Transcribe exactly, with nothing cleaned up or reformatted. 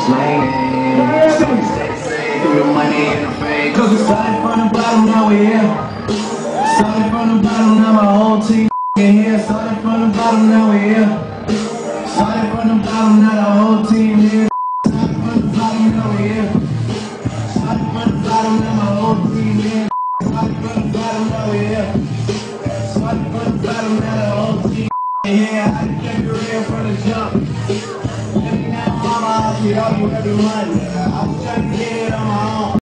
explain it. So you stay safe through the money and the fame, cause it's time for